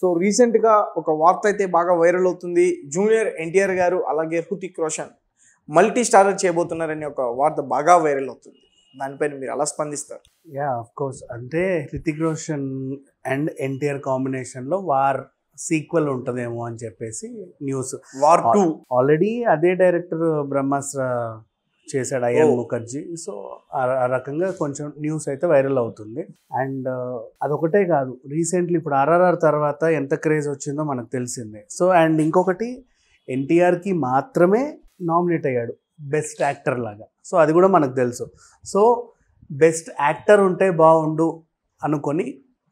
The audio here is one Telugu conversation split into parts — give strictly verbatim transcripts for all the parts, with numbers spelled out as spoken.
సో రీసెంట్గా ఒక వార్త అయితే బాగా వైరల్ అవుతుంది. జూనియర్ ఎన్టీఆర్ గారు అలాగే హృతిక్ రోషన్ మల్టీ స్టారర్ చేయబోతున్నారని ఒక వార్త బాగా వైరల్ అవుతుంది. దానిపైన మీరు అలా స్పందిస్తారు? యా ఆఫ్ కోర్స్, అంటే హృతిక్ రోషన్ అండ్ ఎన్టీఆర్ కాంబినేషన్లో వార్ సీక్వెల్ ఉంటుందేమో అని చెప్పేసి న్యూస్. వార్ టూ ఆల్రెడీ అదే డైరెక్టర్ బ్రహ్మాస్త్ర చేశాడు, అయాన్ ముఖర్జీ. సో ఆ రకంగా కొంచెం న్యూస్ అయితే వైరల్ అవుతుంది. అండ్ అదొకటే కాదు, రీసెంట్లీ ఇప్పుడు ఆర్ఆర్ఆర్ తర్వాత ఎంత క్రేజ్ వచ్చిందో మనకు తెలిసిందే. సో అండ్ ఇంకొకటి, ఎన్టీఆర్కి మాత్రమే నామినేట్ అయ్యాడు బెస్ట్ యాక్టర్ లాగా. సో అది కూడా మనకు తెలుసు. సో బెస్ట్ యాక్టర్ ఉంటే బాగుండు అనుకొని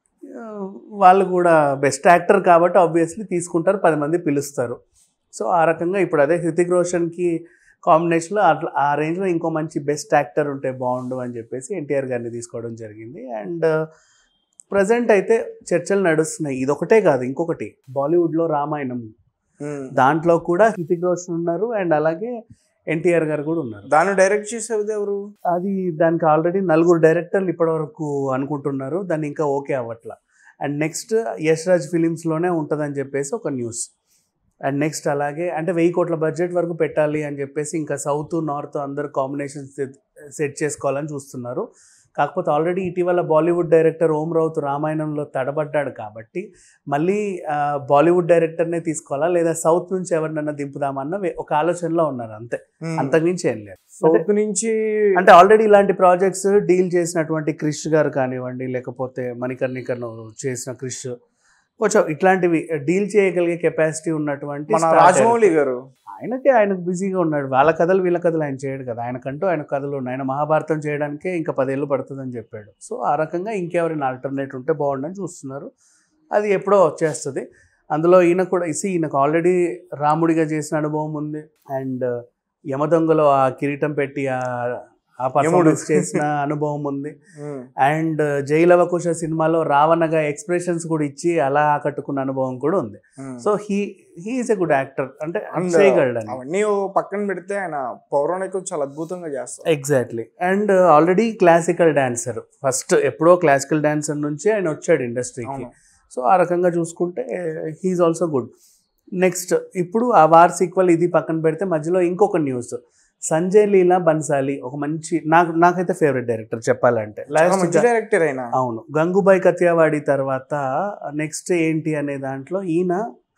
వాళ్ళు కూడా బెస్ట్ యాక్టర్ కాబట్టి ఆబ్వియస్లీ తీసుకుంటారు, పది మంది పిలుస్తారు. సో ఆ రకంగా ఇప్పుడు అదే హృతిక్ రోషన్కి కాంబినేషన్లో అట్లా ఆ రేంజ్లో ఇంకో మంచి బెస్ట్ యాక్టర్ ఉంటే బాగుండు అని చెప్పేసి ఎన్టీఆర్ గారిని తీసుకోవడం జరిగింది. అండ్ ప్రజెంట్ అయితే చర్చలు నడుస్తున్నాయి. ఇదొకటే కాదు, ఇంకొకటి బాలీవుడ్లో రామాయణం, దాంట్లో కూడా హృతిక్ రోషన్ ఉన్నారు అండ్ అలాగే ఎన్టీఆర్ గారు కూడా ఉన్నారు. దాన్ని డైరెక్ట్ చేసేది ఎవరు? అది దానికి ఆల్రెడీ నలుగురు డైరెక్టర్లు ఇప్పటివరకు అనుకుంటున్నారు, దాన్ని ఇంకా ఓకే అవ్వట్లా. అండ్ నెక్స్ట్ యష్ రాజ్ ఫిలిమ్స్లోనే ఉంటుందని చెప్పేసి ఒక న్యూస్. అండ్ నెక్స్ట్ అలాగే అంటే వెయ్యి కోట్ల బడ్జెట్ వరకు పెట్టాలి అని చెప్పేసి ఇంకా సౌత్ నార్త్ అందరు కాంబినేషన్స్ సెట్ చేసుకోవాలని చూస్తున్నారు. కాకపోతే ఆల్రెడీ ఇటీవల బాలీవుడ్ డైరెక్టర్ ఓం రౌత్ రామాయణంలో తడబడ్డాడు కాబట్టి మళ్ళీ బాలీవుడ్ డైరెక్టర్నే తీసుకోవాలా లేదా సౌత్ నుంచి ఎవరినన్నా దింపుదామన్న ఒక ఆలోచనలో ఉన్నారు, అంతే, అంతకుమించి ఏం లేదు. సౌత్ నుంచి అంటే ఆల్రెడీ ఇలాంటి ప్రాజెక్ట్స్ డీల్ చేసినటువంటి క్రిష్ గారు కానివ్వండి, లేకపోతే మణికర్ణికర్ చేసిన క్రిష్, కొంచెం ఇట్లాంటివి డీల్ చేయగలిగే కెపాసిటీ ఉన్నటువంటి రాజమౌళి గారు, ఆయనకే ఆయనకు బిజీగా ఉన్నాడు. వాళ్ళ కథలు వీళ్ళ కథలు ఆయన చేయడు కదా, ఆయనకంటూ ఆయన కథలు ఉన్నాయి. ఆయన మహాభారతం చేయడానికే ఇంకా పదేళ్ళు పడుతుందని చెప్పాడు. సో ఆ రకంగా ఇంకెవరైనా ఆల్టర్నేట్ ఉంటే బాగుండని చూస్తున్నారు. అది ఎప్పుడో వచ్చేస్తుంది. అందులో ఈయన కూడా ఇసి ఈయనకు ఆల్రెడీ రాముడిగా చేసిన అనుభవం ఉంది. అండ్ యమదొంగలో ఆ కిరీటం పెట్టి ఆ పర్ఫార్మెన్స్ చేసిన అనుభవం ఉంది. అండ్ జైలవకుశ సినిమాలో రావణగా ఎక్స్ప్రెషన్స్ కూడా ఇచ్చి అలా ఆకట్టుకున్న అనుభవం కూడా ఉంది. So he he is a good actor, అంటే చేయగలడు. అవన్నీ పక్కన పెడితే ఆయన పౌరాణికం చాలా అద్భుతంగా చేస్తారు. Exactly. And already classical dancer, first ఎప్పుడో క్లాసికల్ డాన్సర్ నుంచి ఆయన వచ్చాడు ఇండస్ట్రీకి. సో ఆ రకంగా చూసుకుంటే హీఈస్ ఆల్సో గుడ్. నెక్స్ట్ ఇప్పుడు ఆ వార్ సీక్వెల్ ఇది పక్కన పెడితే మధ్యలో ఇంకొక న్యూస్, సంజయ్ లీలా బన్సాలి ఒక మంచి, నాకు నాకైతే ఫేవరెట్ డైరెక్టర్ చెప్పాలంటే. డైరెక్టర్ అయినా అవును, గంగూబాయ్ కతియావాడి తర్వాత నెక్స్ట్ ఏంటి అనే దాంట్లో ఈయన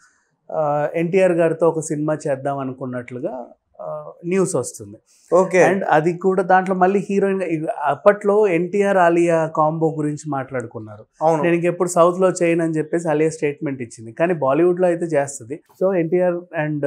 ఎన్టీఆర్ గారితో ఒక సినిమా చేద్దాం అనుకున్నట్లుగా న్యూస్ వస్తుంది. ఓకే. అండ్ అది కూడా దాంట్లో మళ్ళీ హీరోయిన్, అప్పట్లో ఎన్టీఆర్ ఆలియా కాంబో గురించి మాట్లాడుకున్నారు. నేను ఇంకెప్పుడు సౌత్ లో చేయను అని చెప్పేసి ఆలియా స్టేట్మెంట్ ఇచ్చింది, కానీ బాలీవుడ్ లో అయితే చేస్తుంది. సో ఎన్టీఆర్ అండ్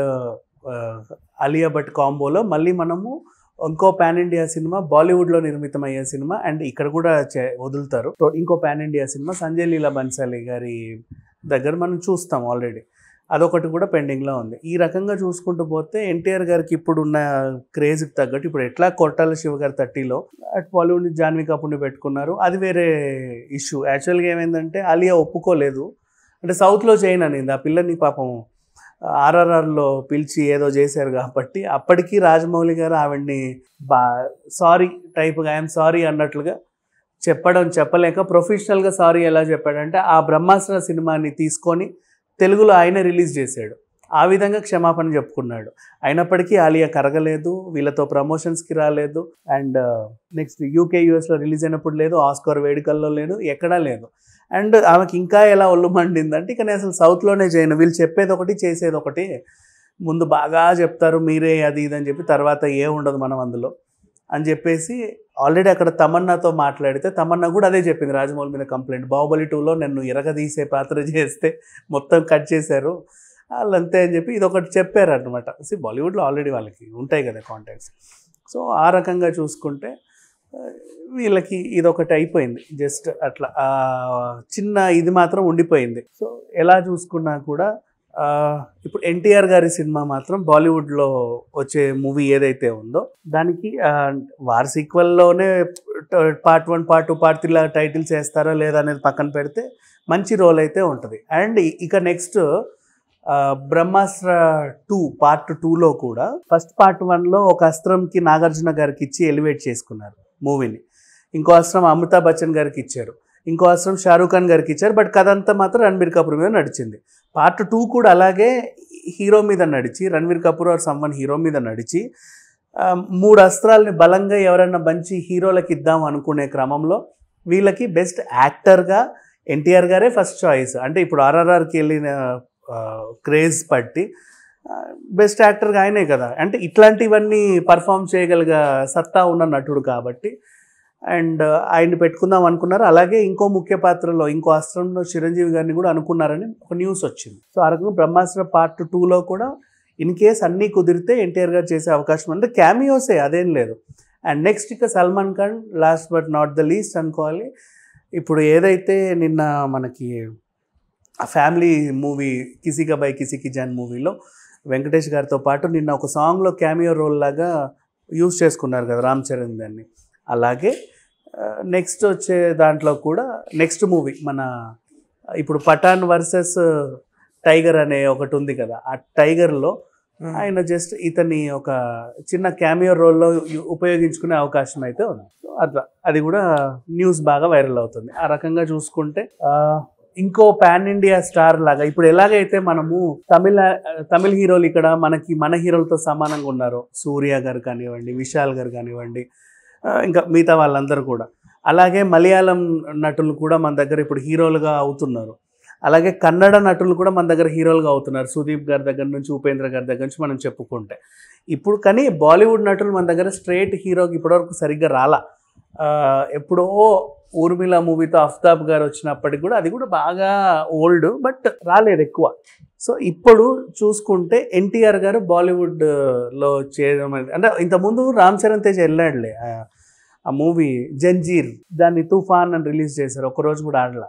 ఆలియా భట్ కాంబోలో మళ్ళీ మనము ఇంకో పాన్ ఇండియా సినిమా, బాలీవుడ్లో నిర్మితమయ్యే సినిమా, అండ్ ఇక్కడ కూడా వదులుతారు ఇంకో pan India cinema Sanjay Leela Bhansali గారి దగ్గర మనం చూస్తాం ఆల్రెడీ. అదొకటి కూడా పెండింగ్లో ఉంది. ఈ రకంగా చూసుకుంటూ పోతే ఎన్టీఆర్ గారికి ఇప్పుడున్న క్రేజ్కి తగ్గట్టు ఇప్పుడు ఎట్లా కొట్టాల శివ గారి థర్టీలో అటు బాలీవుడ్ నుంచి జాన్వీ కపూర్ని పెట్టుకున్నారు, అది వేరే ఇష్యూ. యాక్చువల్గా ఏమైందంటే ఆలియా ఒప్పుకోలేదు, అంటే సౌత్లో చేయను అనింది. ఆ పిల్లని పాపం ఆర్ఆర్ఆర్లో పిలిచి ఏదో చేశారు కాబట్టి అప్పటికీ రాజమౌళి గారు ఆవిడ్ని బా సారీ టైప్గా ఐఎమ్ సారీ అన్నట్లుగా చెప్పడం చెప్పలేక ప్రొఫెషనల్గా సారీ ఎలా చెప్పాడంటే ఆ బ్రహ్మాస్త్ర సినిమాని తీసుకొని తెలుగులో ఆయన రిలీజ్ చేశాడు, ఆ విధంగా క్షమాపణ చెప్పుకున్నాడు. అయినప్పటికీ ఆలియా కరగలేదు, వీళ్ళతో ప్రమోషన్స్కి రాలేదు. అండ్ నెక్స్ట్ యూకే యూఎస్లో రిలీజ్ అయినప్పుడు లేదు, ఆస్కార్ వేడుకల్లో లేదు, ఎక్కడా లేదు. అండ్ ఆమెకి ఇంకా ఎలా ఒళ్ళు మండిందంటే ఇక నేను అసలు సౌత్లోనే చేయను, వీళ్ళు చెప్పేది ఒకటి చేసేది ఒకటి, ముందు బాగా చెప్తారు మీరే అది ఇది అని చెప్పి తర్వాత ఏ ఉండదు మనం అందులో అని చెప్పేసి ఆల్రెడీ అక్కడ తమన్నాతో మాట్లాడితే తమన్నా కూడా అదే చెప్పింది రాజమౌళి మీద కంప్లైంట్, బాహుబలి టూలో నన్ను ఎరగదీసే పాత్ర చేస్తే మొత్తం కట్ చేశారు వాళ్ళంతే అని చెప్పి ఇది ఒకటి చెప్పారు అనమాట. సి బాలీవుడ్లో ఆల్రెడీ వాళ్ళకి ఉంటాయి కదా కాంటాక్ట్స్. సో ఆ రకంగా చూసుకుంటే వీళ్ళకి ఇదొకటి అయిపోయింది, జస్ట్ అట్లా చిన్న ఇది మాత్రం ఉండిపోయింది. సో ఎలా చూసుకున్నా కూడా ఇప్పుడు ఎన్టీఆర్ గారి సినిమా మాత్రం బాలీవుడ్లో వచ్చే మూవీ ఏదైతే ఉందో దానికి వార్ సీక్వెల్లోనే part one part two part three titles వేస్తారా లేదా అనేది పక్కన పెడితే మంచి రోల్ అయితే ఉంటుంది. అండ్ ఇక నెక్స్ట్ బ్రహ్మాస్త్ర టూ పార్ట్ టూలో కూడా ఫస్ట్ పార్ట్ వన్లో ఒక అస్త్రంకి నాగార్జున గారికి ఇచ్చి ఎలివేట్ చేసుకున్నారు మూవీని, ఇంకో అస్త్రం అమితాబ్ బచ్చన్ గారికి ఇచ్చారు. ఇంకో అస్త్రం షారూఖ్ ఖాన్ గారికి ఇచ్చారు. బట్ కథ అంతా మాత్రం రణబీర్ కపూర్ మీద నడిచింది. పార్ట్ టూ కూడా అలాగే హీరో మీద నడిచి, Ranbir Kapoor or someone hero మీద నడిచి మూడు అస్త్రాలని బలంగా ఎవరైనా మంచి హీరోలకి ఇద్దాం అనుకునే క్రమంలో వీళ్ళకి బెస్ట్ యాక్టర్గా ఎన్టీఆర్ గారే ఫస్ట్ చాయిస్. అంటే ఇప్పుడు ఆర్ఆర్ఆర్కి వెళ్ళిన క్రేజ్ పట్టి బెస్ట్ యాక్టర్గా ఆయనే కదా. అంటే ఇట్లాంటివన్నీ పర్ఫామ్ చేయగలిగే సత్తా ఉన్న నటుడు కాబట్టి అండ్ ఆయన్ని పెట్టుకుందాం అనుకున్నారు. అలాగే ఇంకో ముఖ్య పాత్రలో ఇంకో అస్త్రంలో చిరంజీవి గారిని కూడా అనుకున్నారని ఒక న్యూస్ వచ్చింది. సో ఆ రకంగా బ్రహ్మాస్త్ర పార్ట్ టూలో కూడా ఇన్ కేస్ అన్నీ కుదిరితే ఎన్టీఆర్ గారు చేసే అవకాశం అంటే క్యామియోసే, అదేం లేదు. అండ్ నెక్స్ట్ ఇక Salman Khan last but not the least అనుకోవాలి. ఇప్పుడు ఏదైతే నిన్న మనకి ఆ ఫ్యామిలీ మూవీ కిసికా బై కిసికి జాన్ మూవీలో వెంకటేష్ గారితో పాటు నిన్న ఒక సాంగ్లో క్యామియో రోల్ లాగా యూజ్ చేసుకున్నారు కదా రామ్ చరణ్ దాన్ని. అలాగే నెక్స్ట్ వచ్చే దాంట్లో కూడా నెక్స్ట్ మూవీ మన ఇప్పుడు పఠాన్ వర్సెస్ టైగర్ అనే ఒకటి ఉంది కదా, ఆ టైగర్లో ఆయన జస్ట్ ఇతని ఒక చిన్న క్యామియో రోల్లో ఉపయోగించుకునే అవకాశం అయితే ఉంది. సో అట్లా అది కూడా న్యూస్ బాగా వైరల్ అవుతుంది. ఆ రకంగా చూసుకుంటే ఇంకో పాన్ ఇండియా స్టార్ లాగా ఇప్పుడు ఎలాగైతే మనము తమిళ తమిళ హీరోలు ఇక్కడ మనకి మన హీరోలతో సమానంగా ఉన్నారు, సూర్య గారు కానివ్వండి, విశాల్ గారు కానివ్వండి, ఇంకా మిగతా వాళ్ళందరూ కూడా, అలాగే మలయాళం నటులు కూడా మన దగ్గర ఇప్పుడు హీరోలుగా అవుతున్నారు. అలాగే కన్నడ నటులు కూడా మన దగ్గర హీరోలుగా అవుతున్నారు, సుదీప్ గారి దగ్గర నుంచి ఉపేంద్ర గారి దగ్గర నుంచి మనం చెప్పుకుంటే. ఇప్పుడు కానీ బాలీవుడ్ నటులు మన దగ్గర స్ట్రైట్ హీరోకి ఇప్పటివరకు సరిగ్గా రాలా. ఎప్పుడో ఊర్మిళ మూవీతో అఫ్తాబ్ గారు వచ్చినప్పటికి కూడా అది కూడా బాగా ఓల్డ్, బట్ రాలేదు ఎక్కువ. సో ఇప్పుడు చూసుకుంటే ఎన్టీఆర్ గారు బాలీవుడ్లో చేయడం అంటే ఇంతకుముందు రామ్ చరణ్ తేజ్ వెళ్ళాడులే ఆ మూవీ జంజీర్, దాన్ని తుఫాన్ అని రిలీజ్ చేశారు, ఒక్కరోజు కూడా ఆడలా,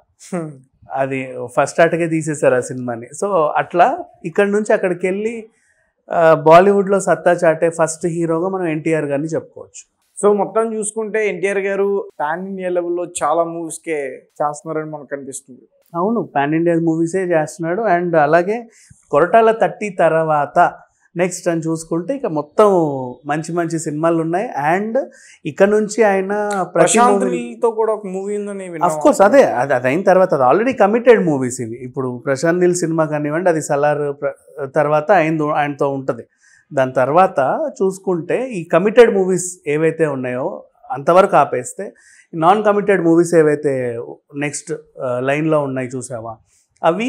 అది ఫస్ట్ ఆటకే తీసేశారు ఆ సినిమాని. సో అట్లా ఇక్కడ నుంచి అక్కడికి వెళ్ళి బాలీవుడ్లో సత్తా చాటే ఫస్ట్ హీరోగా మనం ఎన్టీఆర్ గారిని చెప్పుకోవచ్చు. సో మొత్తం చూసుకుంటే ఎన్టీఆర్ గారు పాన్ ఇండియా లెవెల్లో చాలా మూవీస్కే చేస్తున్నారని మనకు కనిపిస్తుంది. అవును, పాన్ ఇండియా మూవీసే చేస్తున్నాడు. అండ్ అలాగే కొరటాల థర్టీ తర్వాత నెక్స్ట్ అని చూసుకుంటే ఇక మొత్తం మంచి మంచి సినిమాలు ఉన్నాయి. అండ్ ఇక్కడ నుంచి ఆయన ప్రశాంత్తో కూడా ఒక మూవీ ఉందని అఫ్ కోర్స్ అదే అది అది అయిన తర్వాత అది ఆల్రెడీ కమిటెడ్ మూవీస్ ఇవి. ఇప్పుడు ప్రశాంత్ నీల్ సినిమా కానివ్వండి, అది సలార్ తర్వాత ఆయన ఆయనతో ఉంటుంది. దాని తర్వాత చూసుకుంటే ఈ కమిటెడ్ మూవీస్ ఏవైతే ఉన్నాయో అంతవరకు ఆపేస్తే నాన్ కమిటెడ్ మూవీస్ ఏవైతే నెక్స్ట్ లైన్లో ఉన్నాయి చూసావా, అవి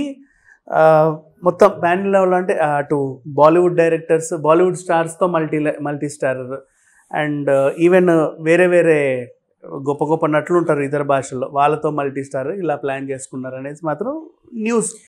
మొత్తం పాన్ లెవెల్ అంటే అటు బాలీవుడ్ డైరెక్టర్స్, బాలీవుడ్ స్టార్స్తో multi multi star and even వేరే వేరే గొప్ప గొప్ప నటులు ఉంటారు ఇతర భాషల్లో, వాళ్ళతో మల్టీ స్టార్ ఇలా ప్లాన్ చేసుకున్నారు అనేది మాత్రం న్యూస్.